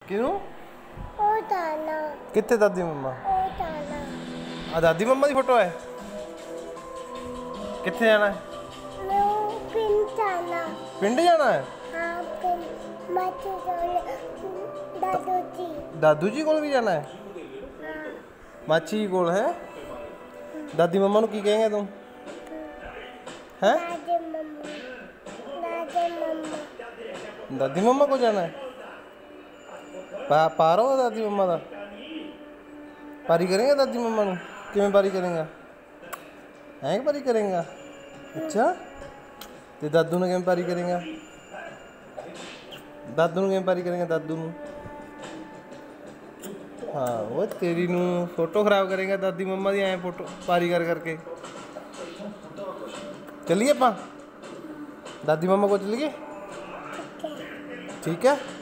ਕਿਨੂੰ? ਉਹ ਤਾਨਾ ਕਿੱਥੇ ਦਾਦੀ ਮੰਮਾ? ਉਹ ਤਾਨਾ ਆ ਦਾਦੀ ਮੰਮਾ ਦੀ ਫੋਟੋ ਹੈ। ਕਿੱਥੇ ਜਾਣਾ ਹੈ? ਮੈਂ ਪਿੰਡ ਤਾਨਾ ਪਿੰਡ ਜਾਣਾ ਹੈ। ਹਾਂ ਪਿੰਡ ਮਾਚੀ ਕੋਲ ਦਾਦੂ ਜੀ ਦਾਦੂ ਜੀ ਕੋਲ ਵੀ ਜਾਣਾ ਹੈ। ਹਾਂ ਮਾਚੀ ਕੋਲ ਹੈ। ਦਾਦੀ ਮੰਮਾ ਨੂੰ ਕੀ ਕਹੇਂਗਾ ਤੂੰ? ਹੈ ਦਾਦੀ ਮੰਮਾ ਦਾਦੀ ਮੰਮਾ को जाना है। पारो दादी मम्मा का पारी करेंगे दादी मम्मा नू किवें पारी करेंगा? हैं पारी करेंगा? अच्छा ते दादू ने किवें पारी करेंगा? दादू ने किवें पारी करेंगा? दादू नू हाँ वो तेरी नू फोटो खराब करेंगा दादी मम्मा दी ऐ फोटो पारी कर करके। चलिए अपा दादी मम्मा को चलिए। ठीक है।